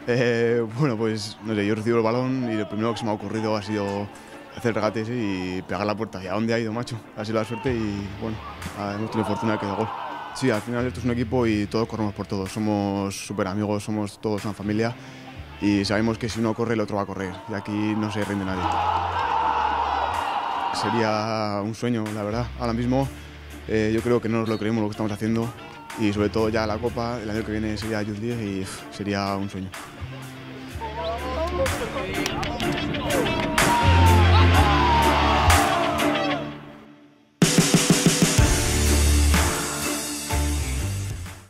Bueno, pues no sé, yo recibo el balón y lo primero que se me ha ocurrido ha sido hacer regates y pegar la puerta. ¿Y a dónde ha ido, macho? Ha sido la suerte y bueno, hemos tenido fortuna que de gol. Sí, al final esto es un equipo y todos corremos por todos. Somos súper amigos, somos todos una familia y sabemos que si uno corre el otro va a correr y aquí no se rinde nadie. Sería un sueño, la verdad. Ahora mismo yo creo que no nos lo creemos lo que estamos haciendo y sobre todo ya la Copa, el año que viene sería Youth League y sería un sueño.